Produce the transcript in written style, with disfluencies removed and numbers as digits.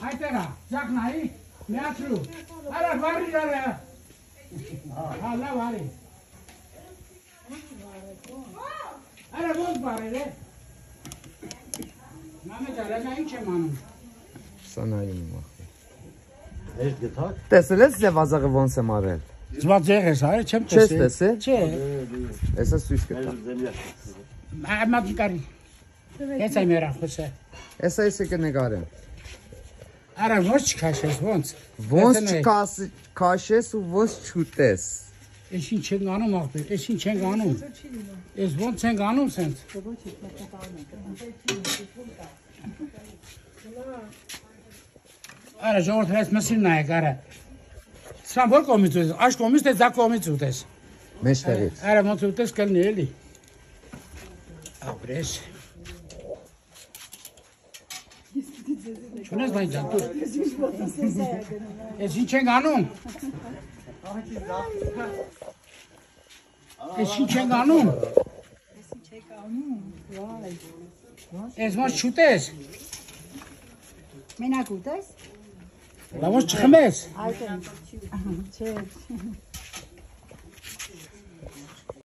Այդտեղա, ձակնայի, միացրու, արա վարի դարը, լավ արի, արա ոնց բարեր է, նամետ արա, նա ինչ եմ անում, Սա նայում Տեսել ես զևազաղը ոնց եմ արել զված եղ ես արի, չեմ Չես տեսել Չէ Էսա սույս կտա Մատիկարի, ես այմ երախոս է Էսա եսը կնգարեմ Արա ոնց չքաշես, ոնց Ոնց չքաշես ու ոնց չուտես Ես ինչ ենք անում աղբեր, ես ինչ ենք անում Ես ոնց ենք անում սենց Արա ժողորդ հրայց մսին նայեք, արա Սրան որ կոմից ուտես, աշ կոմից թե ձակ կոմից ուտես Մեջտեղից Արա ոնց ուտես կլնի էլի Աբրես Չունես բայն ջան, դուր Ես ինչ ենք անում Ես ինչ ենք անում Ես ոնց չուտես Մենակ ուտես Բա ոնց չխմես Այդ չէ